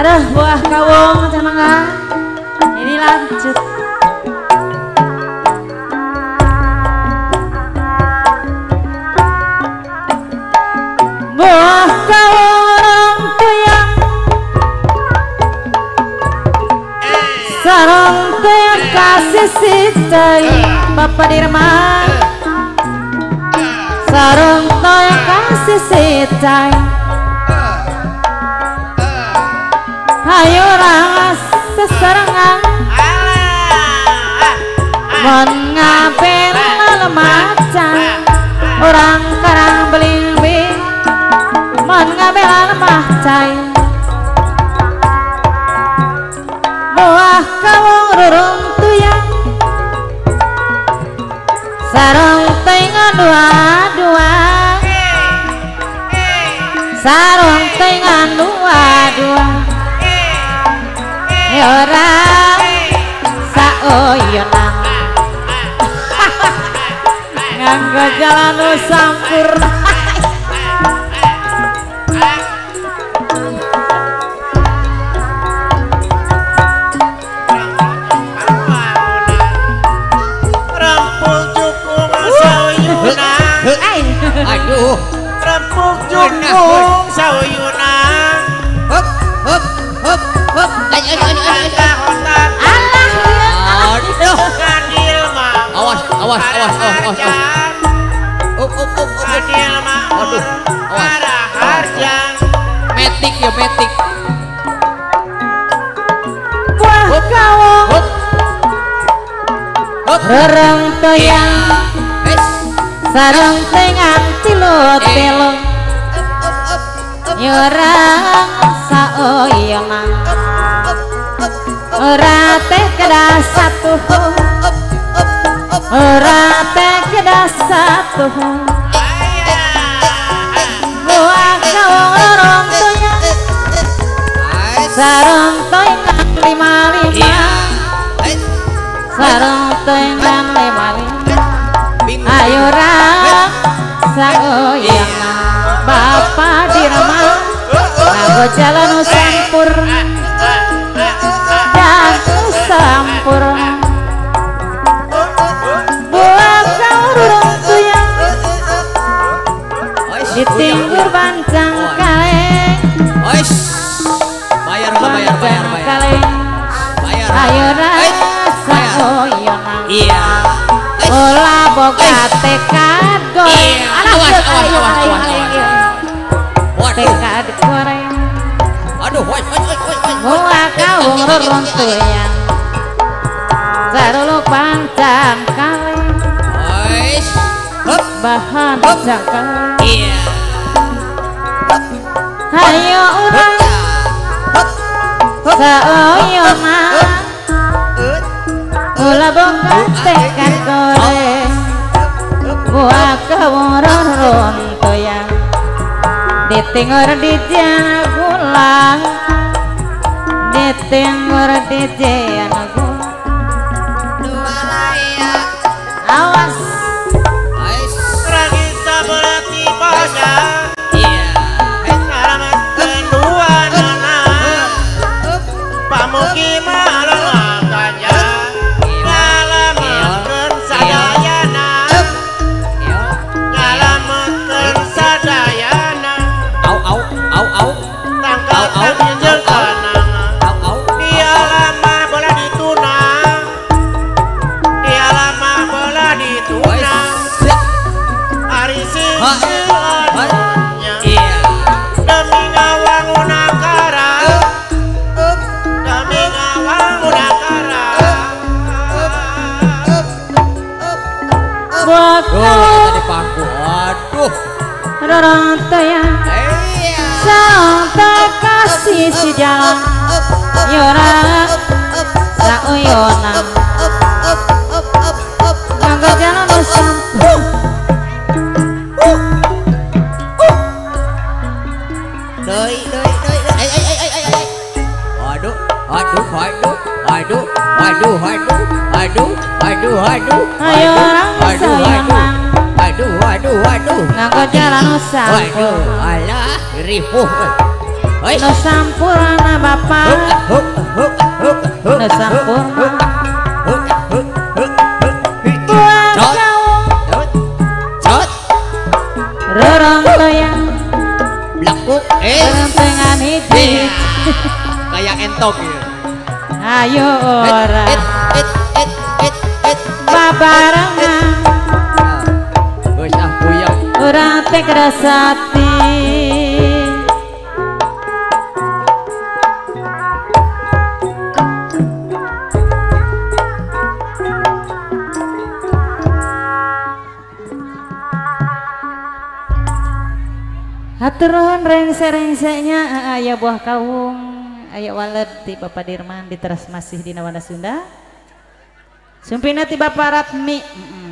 Aduh buah kawung cenengah. Ini lanjut. Buah kawung tuyang sarang tuyang kasih sitai Bapak Dirman sarang tuyang kasih sitai ayo rangas seserangan mon ngapel lemacan orang karang beling-beling mon ngapel lemacai buah kawung rurung tuyang sarung tengan dua-dua sarung tengan dua-dua orang saoyonang nganggo jalan sampur rempuk jukung saoyonang aduh rempuk jukung saoyonang hop hop hop hop awas awas awas awas adil mah aduh arah harjang metik ya metik buah kawung rereng toyang sareng tengan tilut-tilut nyerang saoyonang ora teh kedah satu ora teh kedah satu buah kawung rorong tuyang sarung tengan lima-lima sarung tengan lima-lima ayo rang saoyonang Bapak Dirman nganggo jalan sampur dan sampur buah kawung rurung tuyang ditinggur bancang kaleng bayar bayar bayar kaleng bayar ayo rasa oyonang iya olah boga tekad goreng awas awas awas awas waduh tekad goreng aduh woi buah kawung rurung tuyang saruluk bancang kaleng hop bahan jangkal iya ayo urang saoyonang ulah boga tekad goreng buah kawung rurung tuyang ditinggur di jana gulang ditinggur di jana gulang awas ragi saberati pada iya ngalamat kedua nana pamuki malang ganja ngalamatkeun sadayana ngalamatkeun sadayana au au au au tangkal kanjel kanang dia lama bola ditunang dia lama bola ditunang hari singsilanya iya demi ngawang unakara demi ngawang unakara buah kawung tadi pangku aduh rurung tuyang iya sampai kasih si jalan yorang saoyonang nganggo jalan sampur Doi. Aduh, aduh, aduh, aduh, aduh, aduh, aduh, aduh, aduh, ayo orang saoyonang aduh, aduh, aduh, nganggo jalan sampur aduh, alah, ripuh. Hei. Nu sampurna Bapak. Nu sampurna. Buat Cot. gaung Cot. rorong toyang Blakuk. rentengan hiji. Kayak entok ya. Ayo ora Et. babarengan Geus ah puyeng. urang teh kerasati. Hatur nuhun rengse-rengsenya aya buah kaung, aya walet ti Bapak Dirman diteras masih di Nawana Sunda. Sumpina ti Bapak Ratmi.